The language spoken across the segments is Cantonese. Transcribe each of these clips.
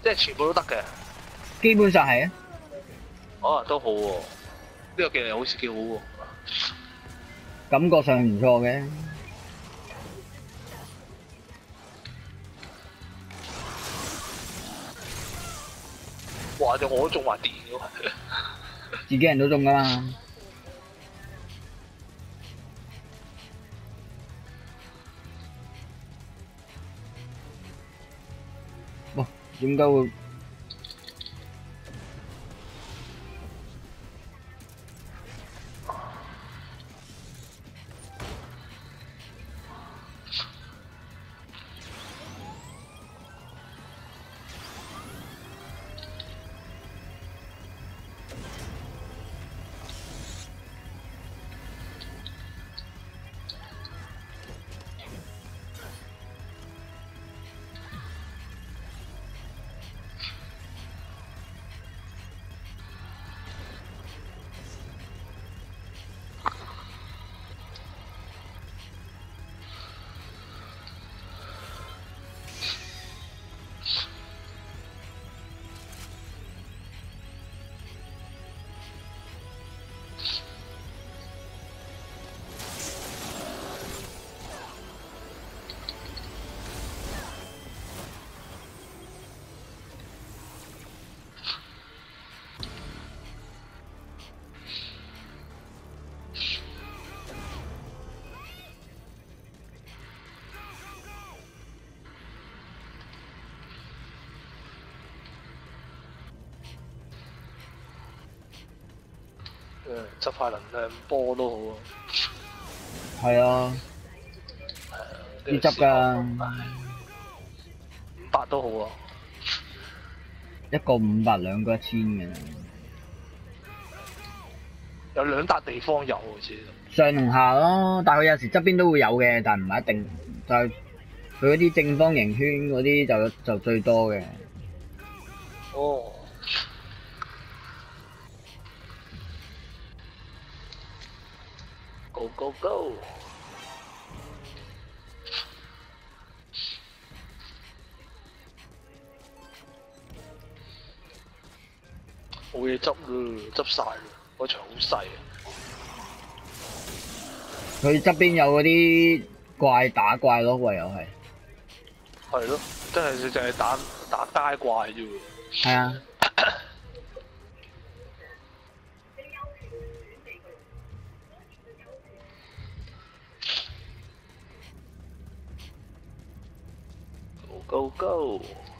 即係全部都得嘅。 基本上係啊。 哦，都好喎、呢個技能好似幾好喎。 感覺上唔錯嘅。 哇！就我都中埋電嘅喎。 自己人都中噶嘛。哇！點解會？ 執塊能量波都好啊。 係啊，要執㗎。 500都好啊。 一個500，兩個1000嘅。 有2笪地方有好似。 上同下咯，但係佢有時側邊都會有嘅，但係唔係一定。就係佢嗰啲正方形圈嗰啲就最多嘅。 哦。Go go go！ 冇嘢執啦，執晒啦，嗰場好細啊。 佢側邊有嗰啲怪打怪咯，唯有係。 係咯，真係淨係打街怪啫喎。 係啊。 Go go！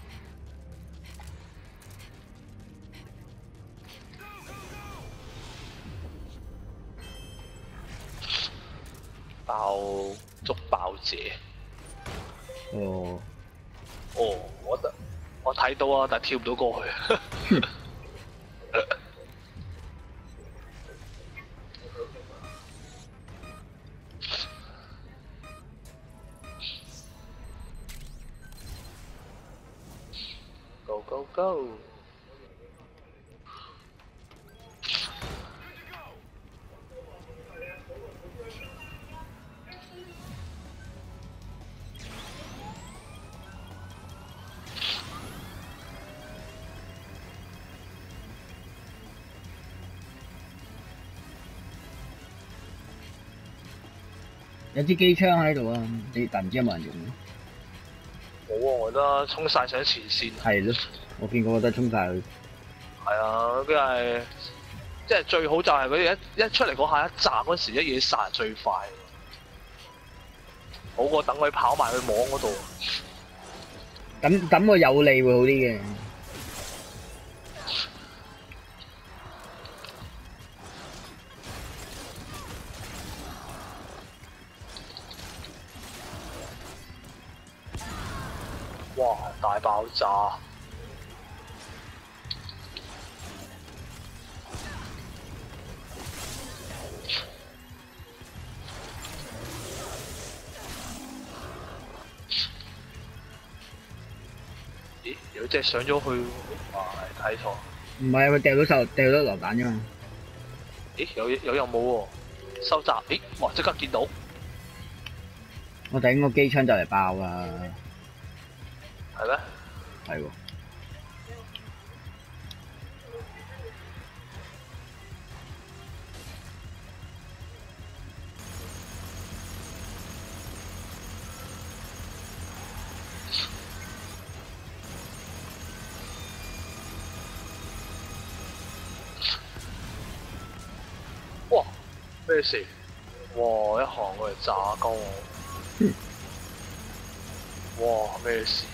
捉爆者。 哦。 哦，我睇到啊，但係跳唔到過去。Go go go！ 有支機槍喺度啊，但唔知有冇人用咧。 冇啊，我覺得衝晒上前線。 係咯，我見過都衝晒去。 係啊，佢係即係最好就係佢一出嚟嗰下一炸嗰時一嘢殺最快，好過等佢跑埋去網嗰度。 咁個有利會好啲嘅。 哇！大爆炸！咦？有隻上咗去，哇！睇錯。 唔係，佢掉到流彈啫嘛。 咦？有任務喎，收集。咦？哇！即刻見到。 我頂個機槍就嚟爆啦。 係咩？ 係喎。 哇！咩事？哇！一行過嚟炸鳩我。哇！咩事？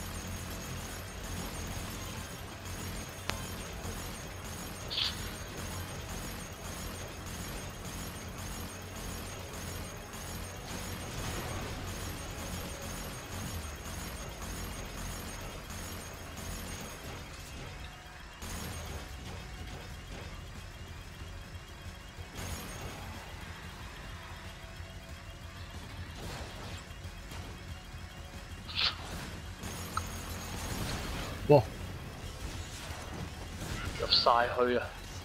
哇！ 入晒去啊！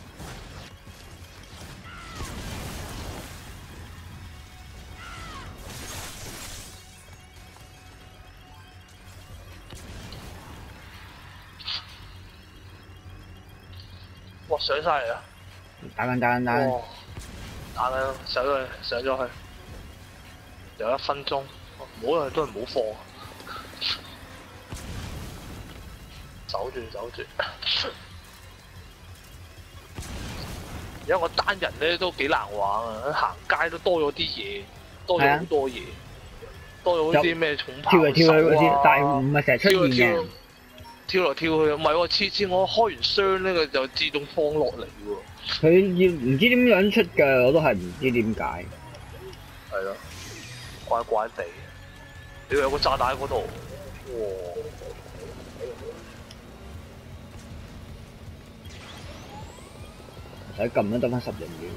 哇！上晒嚟啊！ 打緊。 哇！打緊上咗去，有1分鐘，唔好都係唔好放。走住。而家我單人咧都幾難玩啊！行街都多咗啲嘢，多咗好多嘢，多咗啲咩重炮跳嚟跳去嗰啲， 手啊但係唔係成日出現嘅。 跳嚟跳去，唔係喎，次次我開完箱咧，佢就自動放落嚟喎。 佢要唔知點樣出嘅，我都係唔知點解。 係咯，怪怪地。你有個炸彈喺嗰度，哇！ 唔使撳都得翻10零秒。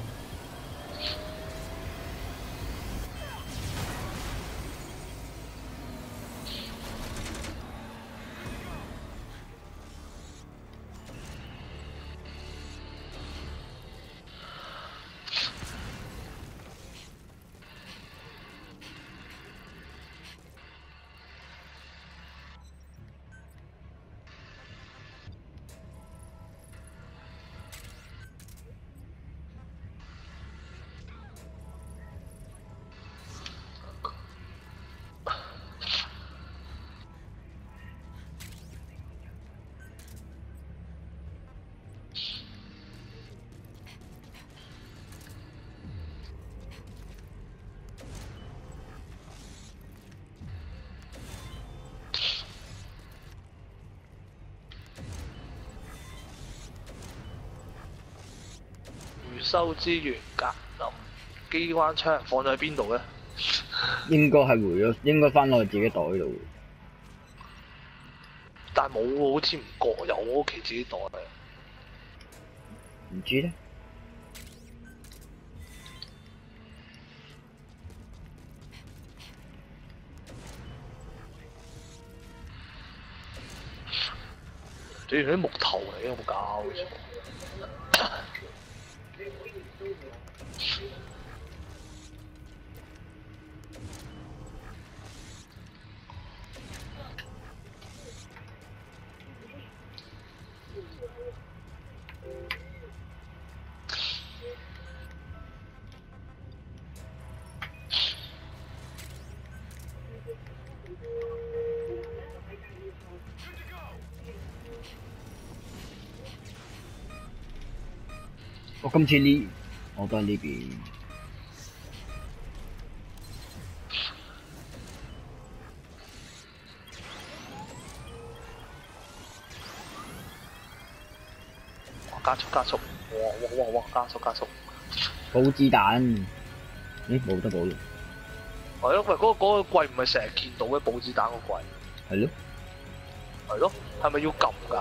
收資源格林機關槍放咗喺邊度咧？ 應該係回咗，應該翻落去自己袋度。 但係冇喎，好似唔覺有我屋企自己袋。 唔知咧。 主要啲木頭嚟嘅，有冇搞錯？ 我今次呢，我都係呢邊。 加速！哇！加速！ 補子彈，咦冇得補咯。 係咯，喂，嗰個櫃唔係成日見到嘅補子彈個櫃。 係咯。 係咯，係咪要撳㗎？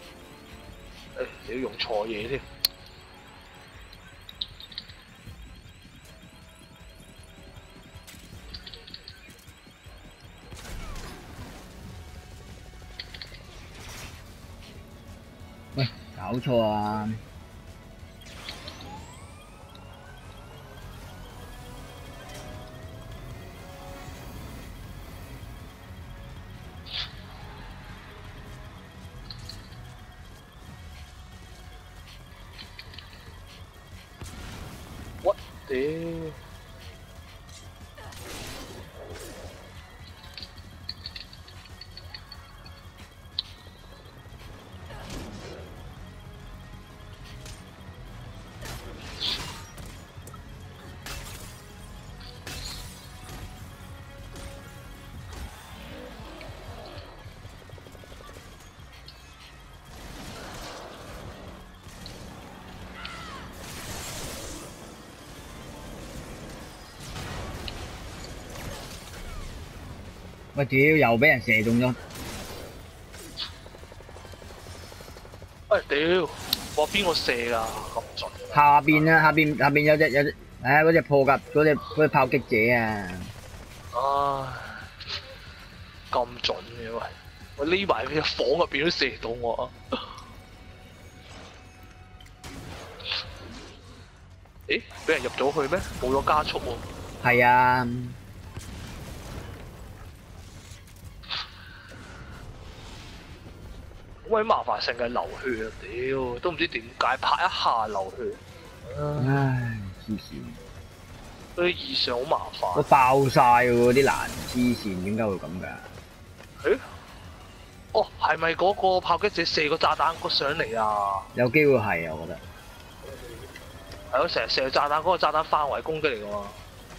你要用錯嘢添。 搞錯啊！ 我屌！ 喂屌，又俾人射中咗！ 喂屌！哇邊個射㗎？咁準！ 下邊啊，下邊有隻，嗰隻破甲嗰隻炮擊者啊！ 唉，咁準嘅喂！我匿埋喺房入邊都射到我啊！咦？俾人入咗去咩？冇咗加速喎！ 係啊！ 好鬼麻煩，成日流血啊！屌，都唔知點解拍一下流血。 唉，黐線！ 嗰啲異常好麻煩。 都爆晒喎啲欄，黐線，點解會咁㗎？ 誒？哦，係咪嗰個炮擊者射個炸彈上嚟啊？ 有機會係啊，我覺得。 係咯，成日射炸彈，嗰個炸彈範圍攻擊嚟㗎嘛。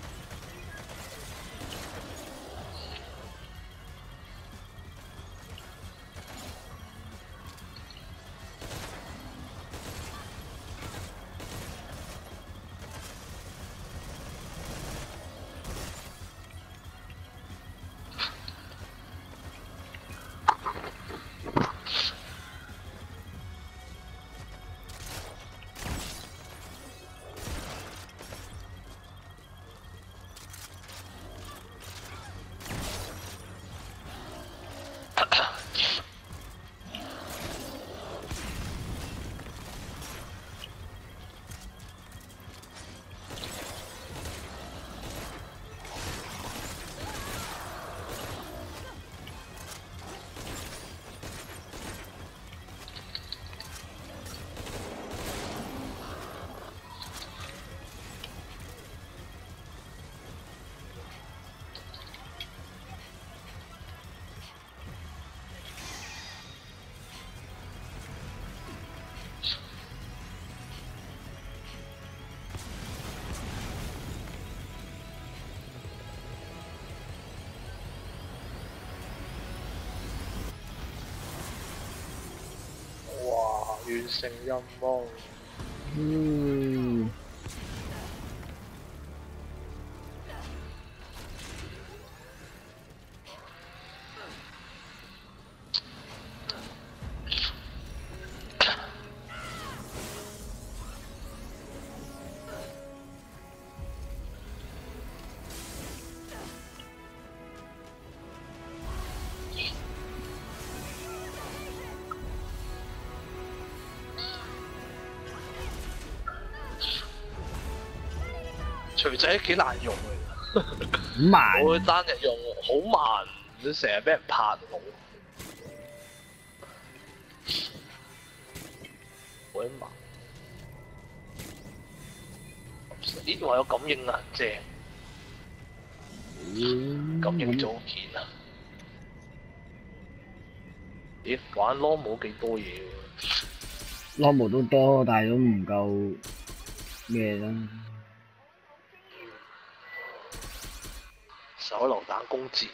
完成任務。錘仔幾難用嘅， 好慢。 我單日用好慢，都成日俾人拍到。好慢。咦？話有感應啊，正。感應組件啊！咦？玩 LOL 冇幾多嘢喎。 LOL 都多，但係都唔夠咩啦。 手榴彈攻擊。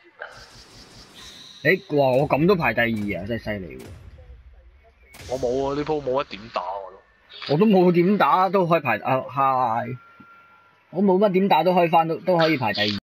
哇！我咁都排第2啊，真係犀利喎！ 我冇啊，呢鋪冇乜點打我都。 我都冇點打，都可以排high。我冇乜點打都可以都可以排第2。